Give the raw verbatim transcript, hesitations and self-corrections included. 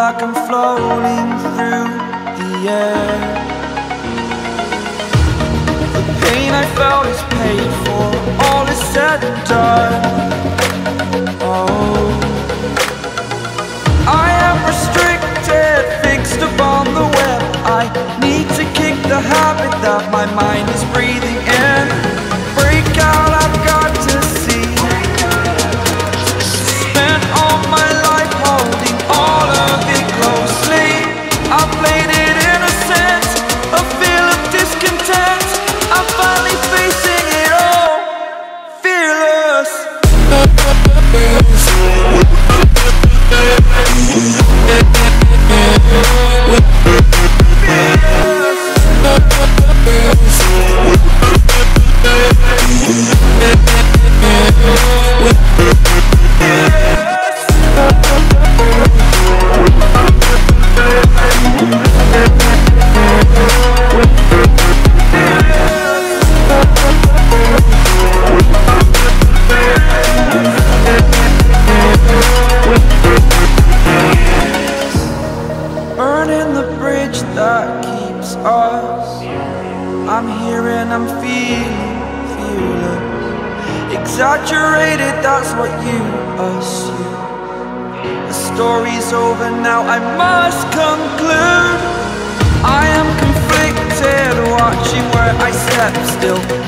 like I'm floating through the air. The pain I felt is paid for, all is said and done. Oh, I am restricted, fixed upon the web. I need to kick the habit that my mind is breathing in. Break out, I've got to see. Spent all my life holding all of it closely. I played it innocent, a feel of discontent. I'm finally facing it all, fearless. Burning the bridge that keeps us. I'm here and I'm feeling fearless. Exaggerated, that's what you assume. The story's over now, I must conclude. I am conflicted, watching where I step still.